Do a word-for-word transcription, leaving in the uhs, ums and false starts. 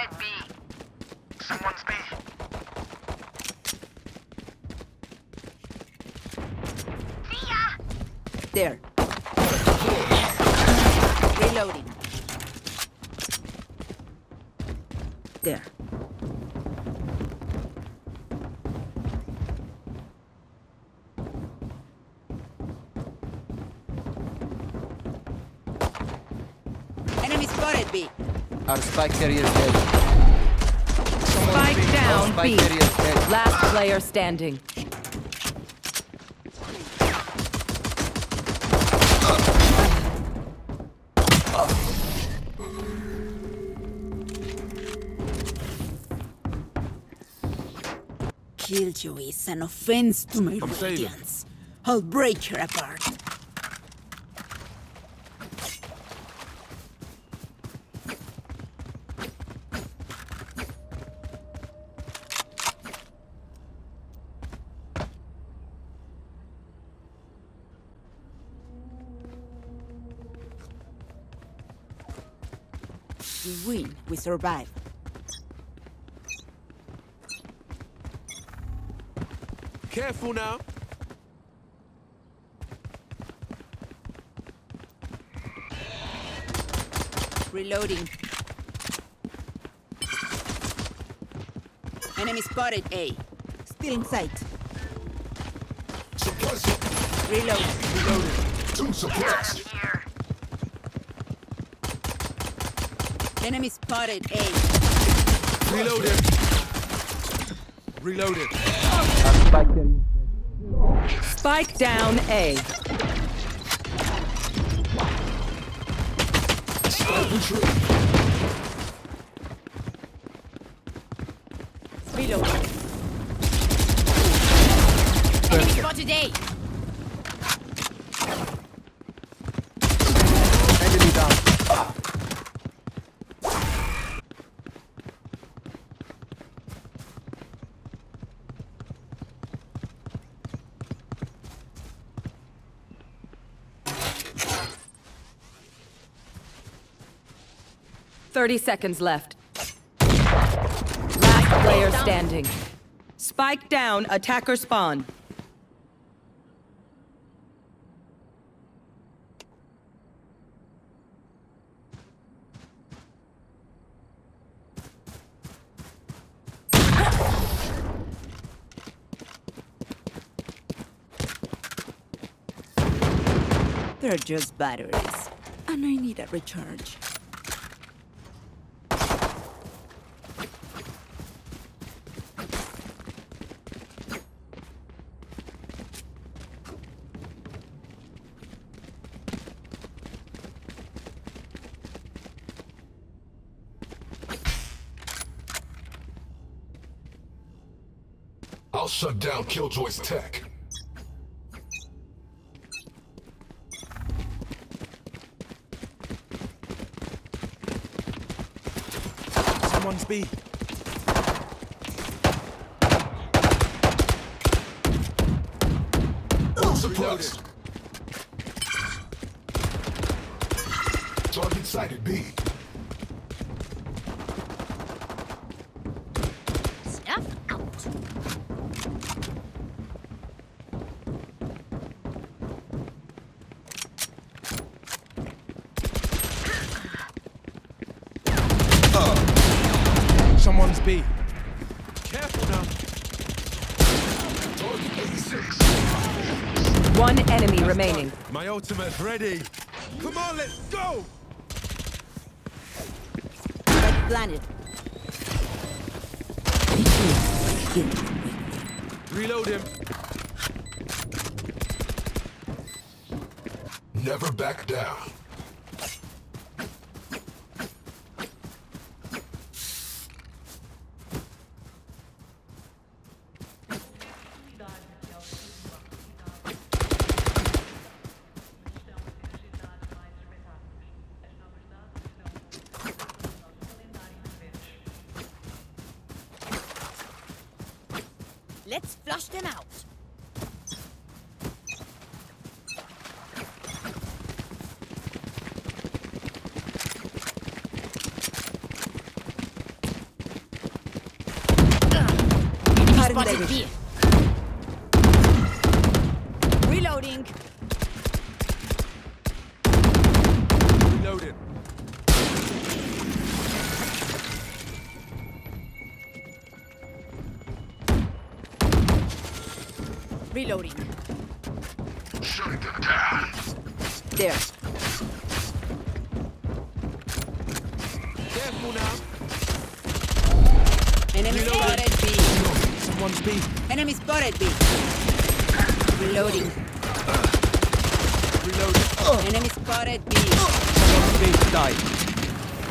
B. Someone's B. See ya! There. Reloading. There. Enemy spotted B. Our spike carrier is dead. Spike down Our B. spike carrier is dead. Last player standing. Killjoy is an offense to my radiance. I'll break her apart. We win, we survive. Careful now. Reloading. Enemy spotted A. Still in sight. Suppressing. Reload. Reloading. Two suppressed. Here. Enemy spotted A. Reloaded. Reloaded. Our spike carrier is dead. Spike down A. Spike retreat. Reload. Enemy spotted A. Enemy down. Thirty seconds left. Last player standing. Spike down, attacker spawn. They're just batteries. And I need a recharge. I'll shut down Killjoy's tech. Someone's B. All suppressed. Target sighted B. Stuff out. Someone's B. Careful now. Target eighty-six. One enemy remaining. My ultimate's ready. Come on, let's go! Red planet. Reload him. Never back down. Let's flush them out. spotted B. Reloading. Reloading. Reloading. Shutting them down. There. Careful now. Enemy Reloading. spotted B. Someone's B. Enemy spotted B. Reloading. Reloading. Enemy spotted B. Someone's B. Die.